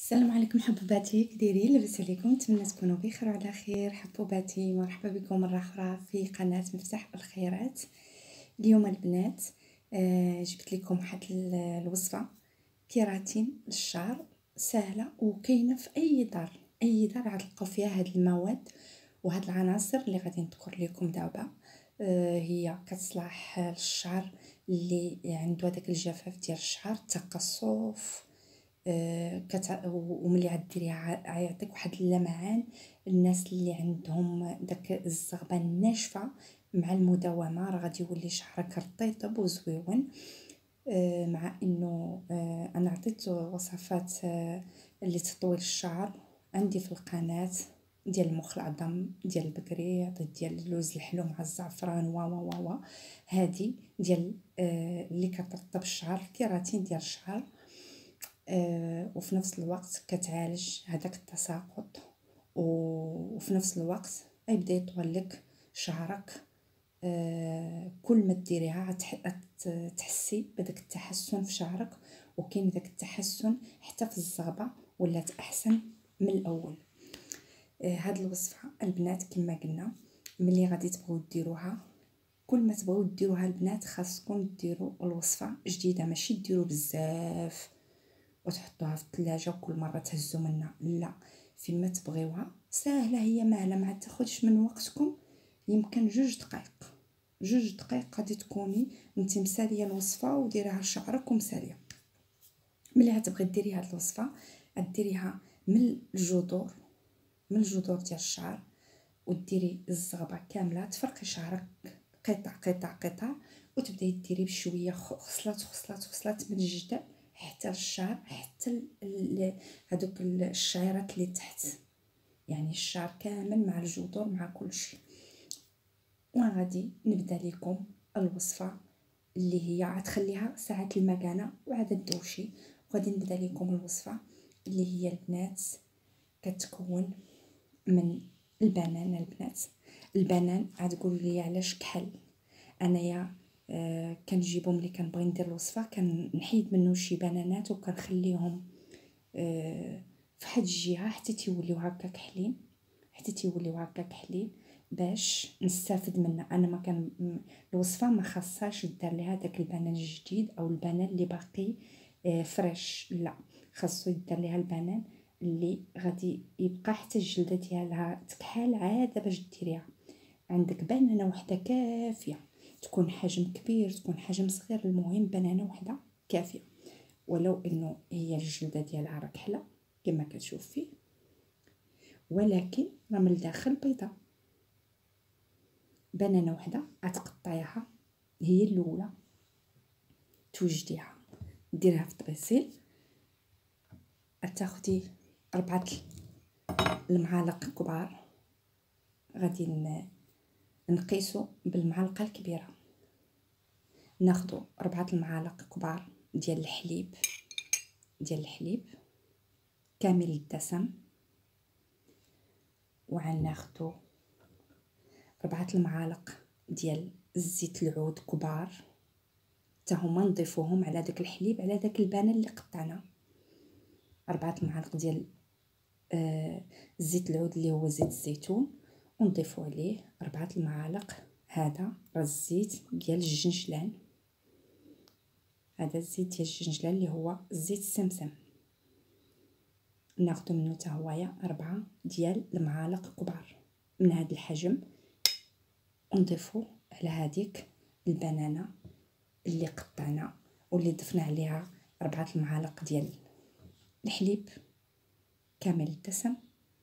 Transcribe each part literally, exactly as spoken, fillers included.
السلام عليكم حبوباتي، كي دايرين؟ لاباس عليكم؟ نتمنى تكونوا بخير وعلى خير. حبوباتي مرحبا بكم مره اخرى في قناه مفتاح الخيرات. اليوم البنات آه جبت لكم واحد الوصفه كيراتين للشعر سهله وكاينه في اي دار. اي دار غتلقاو فيها هاد المواد وهاد العناصر اللي غادي نذكر لكم دابا. آه هي كتصلح للشعر اللي عنده هذاك الجفاف ديال الشعر، التقصف. آه كت... وملي غديريها غيعطيك واحد اللمعان. الناس اللي عندهم داك الزغبه الناشفه مع المداومه راه غادي يولي شعرك رطيطب وزويون. آه مع انه آه انا عطيت وصفات آه اللي تطويل الشعر عندي في القناه، ديال المخ العظم، ديال البكري، عطيت ديال اللوز الحلو مع الزعفران و و و هذه ديال آه اللي كترطب الشعر، الكيراتين ديال الشعر. آه وفي نفس الوقت كتعالج هذاك التساقط، وفي نفس الوقت يبدا يطول لك شعرك. آه كل ما ديريها تحسي بداك التحسن في شعرك، وكاين داك التحسن حتى في الزغبه ولات احسن من الاول. آه هاد الوصفه البنات كما قلنا ملي غادي تبغيو ديروها، كل ما تبغيو ديروها البنات خاصكم ديروا الوصفه جديده، ماشي ديروا بزاف وتحطوها في الثلاجه وكل مره تهزوا منها، لا، فيما تبغيوها ساهله، هي ماهله، ما تاخذش من وقتكم. يمكن جوج دقائق جوج دقائق غادي تكوني انت مساليه الوصفه وديريها لشعرك ومساليه. ملي غتبغي ديري هاد الوصفه غديريها من الجذور من الجذور ديال الشعر، وديري الزغبه كامله، تفرقي شعرك قطع قطع قطع، وتبداي ديري بشويه خصلات خصلات خصلات من الجدر حتى الشعر، حتى هذوك الشعيرات اللي تحت، يعني الشعر كامل مع الجذور مع كل شيء. وغادي نبدا لكم الوصفه اللي هي غتخليها ساعه المكانه وعاد دوشي. وغادي نبدا لكم الوصفه اللي هي البنات كتكون من البنان. البنات البنان غتقولوا لي علاش كحل؟ انايا آه كنجيبو ملي كنبغي ندير الوصفه كنحيد منه شي بنانات وكنخليهم آه في حد الجهه حتى تيوليو هكا كحلين، حتى تيوليو هكا كحلين باش نستافد منها. انا ما كان الوصفه ما خاصهاش دار ليها داك البنان الجديد او البنان اللي باقي آه فريش، لا، خاصو يدار ليها البنان اللي غادي يبقى حتى الجلده ديالها تكحل عاده باش ديريها. عندك بنانه وحده كافيه، تكون حجم كبير تكون حجم صغير، المهم بنانه وحده كافيه، ولو انه هي الجلده ديالها راه كحله كما كتشوفي، ولكن راه من الداخل بيضاء. بنانه وحده غتقطعيها هي الاولى، توجديها ديرها في طبيسيل، تاخدي اربعه المعالق كبار، غادي نقيسو بالمعلقه الكبيره، ناخدو اربعه المعالق كبار ديال الحليب ديال الحليب كامل الدسم، وعناخدو ربعه المعالق ديال الزيت العود كبار، حتى هما نضيفوهم على داك الحليب على داك البنان اللي قطعنا. ربعه المعالق ديال آه زيت العود اللي هو زيت الزيتون، ونضيفو عليه ربعه المعالق هذا راه الزيت ديال الجنجلان، هذا الزيت ديال الجنجلان اللي هو زيت السمسم، ناخذ منه حتى هويا أربعة ديال المعالق كبار من هذا الحجم، ونضيفو على هذيك البنانه اللي قطعنا واللي ضفنا عليها أربعة المعالق ديال الحليب كامل الدسم،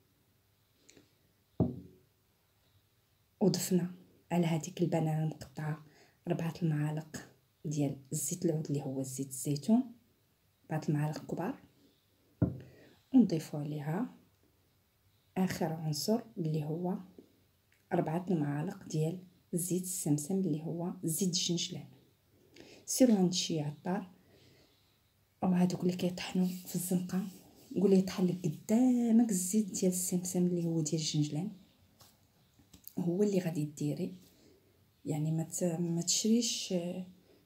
وضفنا على هذيك البنانه المقطعه أربعة المعالق ديال الزيت العود اللي هو زيت الزيتون، أربعة المعالق كبار، ونضيفو عليها اخر عنصر اللي هو أربعة المعالق ديال زيت السمسم اللي هو زيت الجنجلان. سيروا عند شي عطار او هادوك اللي كيطحنوا في الزنقه، قول ليه يطحن لك قدامك الزيت ديال السمسم اللي هو ديال الجنجلان، هو اللي غادي ديري. يعني ما ما تشريش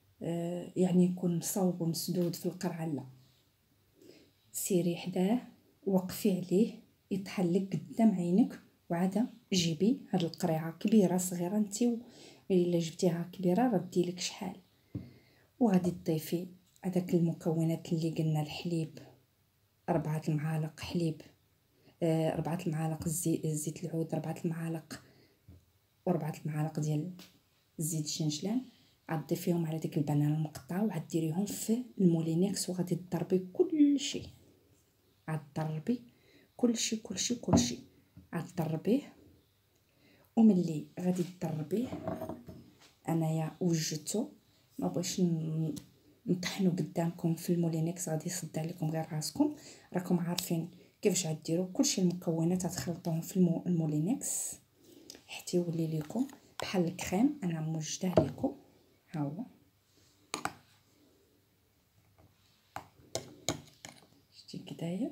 آه يعني يكون مصوب ومسدود في القرعه، لا، سيري حداه وقفي عليه يطحن لك قدام عينك، وعاد جيبي هاد القريعه كبيره صغيره نتي، الا جبتيها كبيره راه ديلك شحال. وغادي تضيفي هذاك المكونات اللي قلنا، الحليب أربعة المعالق حليب، آه أربعة المعالق زيت زيت العود، أربعة المعالق وأربعة المعالق ديال زيت الجنجلان. عاد تضيفيهم على ديك البنانه المقطعه وعاد ديريهم في المولينيكس وغادي تضربي كلشي، عاد تضربي كلشي كلشي كلشي عاد تضربيه. وملي غادي تضربيه انايا وجدته، ما بغيتش نطحنوا قدامكم في المولينيكس غادي يصد عليكم غير راسكم، راكم عارفين كيفاش غديروا كلشي. المكونات غتخلطوهم في المولينيكس حتى يولي لكم بحال الكريم. انا موجده لكم، ها هو شتي كي داير.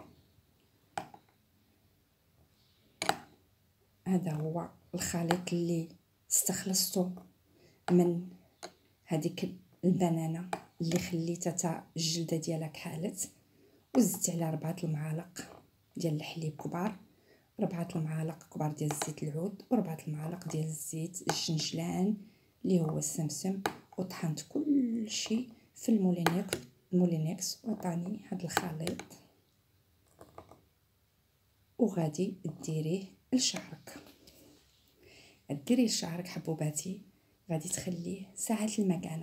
هذا هو الخليط اللي استخلصته من هذيك البنانه اللي خليتها حتى الجلده ديالها كحالت، وزدت على أربعة المعالق ديال الحليب كبار، ربعة المعالق كبار ديال زيت العود، وربعة المعالق ديال الزيت الجنجلان اللي هو السمسم. وطحنت كلشي في المولينيكس المولينيكس وعطاني هذا الخليط. وغادي ديريه لشعرك، ديريه لشعرك حبوباتي. غادي تخليه ساعه المكانه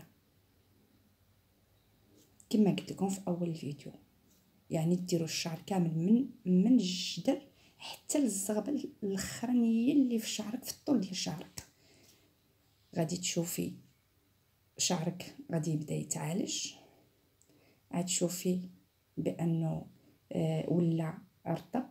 كما قلت لكم في اول الفيديو، يعني ديروا الشعر كامل من من الجدر حتى للزغبه الاخرانيه اللي في شعرك، في الطول ديال شعرك. غادي تشوفي شعرك غادي يبدا يتعالج، عاد تشوفي بانه آه ولا رطب،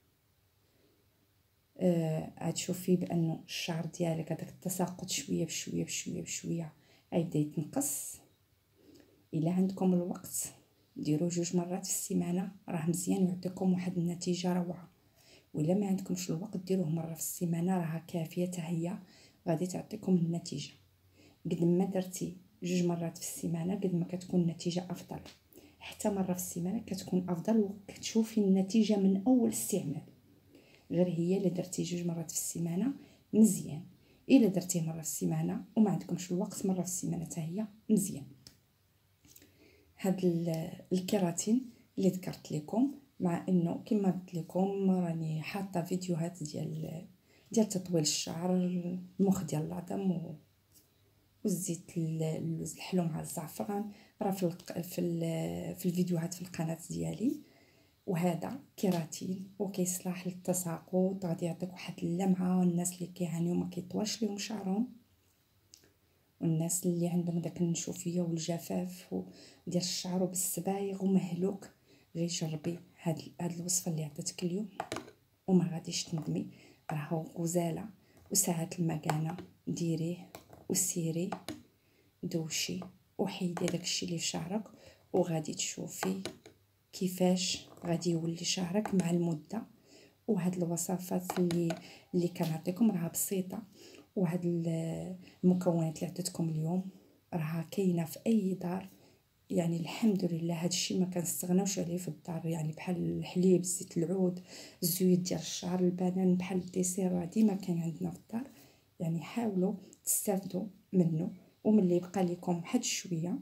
آه عاد تشوفي بانه الشعر ديالك هذاك التساقط شويه بشويه بشويه بشويه غيبدا يتنقص. الا عندكم الوقت ديروا جوج مرات في السيمانه راه مزيان ويعطيكم واحد النتيجه روعه. ولا ما عندكمش الوقت ديروه مره في السيمانه راه كافيه حتى هي غادي تعطيكم النتيجه. قد ما درتي جوج مرات في السيمانه قد ما كتكون النتيجه افضل، حتى مره في السيمانه كتكون افضل وكتشوفي النتيجه من اول استعمال. غير هي الا درتي جوج مرات في السيمانه مزيان، الا درتيه مره في السيمانه وما عندكمش الوقت مره في السيمانه حتى هي مزيان. هاد الكيراتين اللي ذكرت لكم، مع انه كما قلت لكم راني حاطه فيديوهات ديال ديال تطويل الشعر، المخ ديال العظم والزيت اللوز الحلو مع الزعفران، راه في الق... في ال... في الفيديوهات في القناه ديالي. وهذا كيراتين وكيصلح للتساقط، غادي يعطيك واحد اللمعه. والناس اللي كيعانيو ما كيطولش لهم شعرهم، والناس اللي عندهم داك النشوفيه والجفاف ديال الشعر وبالصبايغ ومهلوك، غير جربي هاد هاد الوصفه اللي عطيتك اليوم وما غاديش تندمي. راهو غزاله وساعه المكانه، ديريه وسيري دوشي وحيدي داكشي اللي في شعرك، وغادي تشوفي كيفاش غادي يولي شعرك مع المده. وهاد الوصفات اللي اللي كنعطيكم راها بسيطه، وهاد المكونات اللي عطيتكم اليوم راها كاينه في اي دار. يعني الحمد لله هادشي ما كنستغناوش عليه في الدار، يعني بحال الحليب، زيت العود، الزيوت ديال الشعر، البنان، بحال الديسير ديما كاين عندنا في الدار. يعني حاولوا تستافدوا منه. وملي يبقى لكم واحد شويه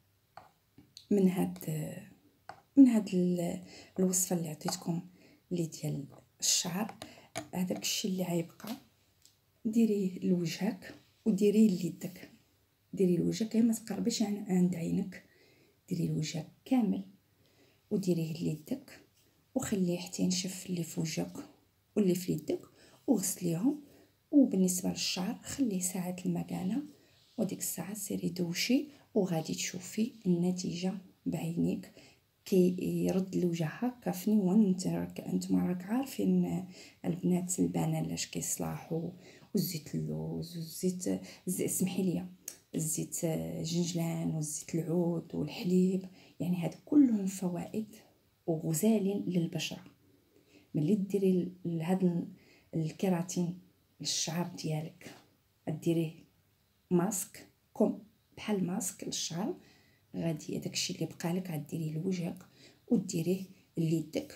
من هاد من هاد الوصفه اللي عطيتكم اللي ديال الشعر، هذاك الشيء اللي غيبقى ديريه لوجهك وديريه ليدك. ديري لوجهك ما تقربيش عند عينك، ديري لوجهك كامل وديريه ليدك وخليه حتى ينشف اللي في وجهك واللي في يدك وغسليهم. وبالنسبه للشعر خليه ساعه المكانه، وديك الساعه سيري دوشي وغادي تشوفي النتيجه بعينيك. كي يرد الوجه هكا فنيون. انتم راك عارفين البنات البنان لاش كيصلاحوا، والزيت اللوز والزيت سمحي لي الزيت الجنجلان والزيت العود والحليب، يعني هاد كلهم فوائد وغزالين للبشره. ملي ديري هاد الكيراتين للشعر ديالك ديريه ماسك كوم بحال ماسك للشعر، غادي داكشي اللي بقى لك غديريه لوجهك وديريه ليدك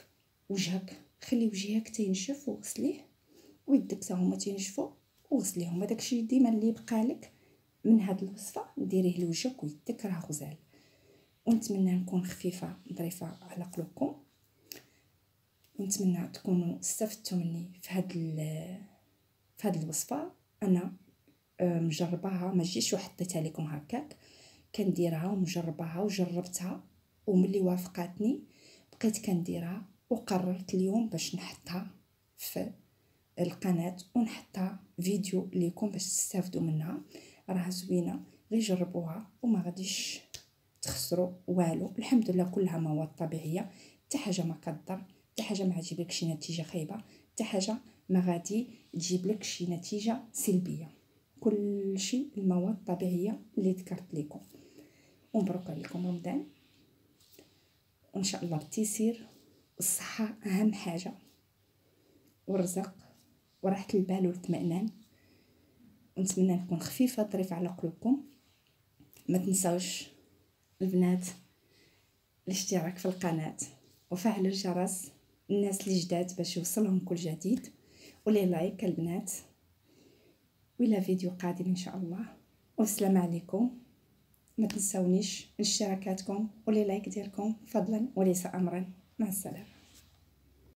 وجهك، خلي وجهك تينشف وغسليه، ويدك حتى هما تينشفوا وغسليهم. هذاك الشيء ديما اللي بقى لك من هاد الوصفه ديريه لوجهك ويدك، راه غزال. ونتمنى نكون خفيفه ظريفه على قلوبكم، ونتمنى تكونوا استفدتوا مني في هاد في هاد الوصفه. انا مجرباها، ما جيتش وحطيتها لكم هكاك، كنديرها ومجرباها وجربتها، وملي وافقاتني بقيت كنديرها، وقررت اليوم باش نحطها في القناه ونحطها فيديو ليكم باش تستافدوا منها. راه زوينه، غير جربوها وما غاديش تخسروا والو. الحمد لله كلها مواد طبيعيه، حتى حاجه ما كضر، حتى حاجه ما غتجيب لك شي نتيجه خايبه، حتى حاجه ما غادي تجيب لك شي نتيجه سلبيه. كل شيء المواد الطبيعيه اللي ذكرت لكم. ومبروك عليكم رمضان، وان شاء الله بالتيسير والصحه اهم حاجه، والرزق وراحه البال والاطمئنان. ونتمنى نكون خفيفه ظريفه على قلوبكم. ما تنساوش البنات الاشتراك في القناه وفعلوا الجرس الناس اللي جداد باش يوصلهم كل جديد، ولي لايك البنات. والى فيديو قادم ان شاء الله، والسلام عليكم. ما تنساونيش اشتراكاتكم ولي لايك ديالكم فضلا وليس امرا. مع السلامه.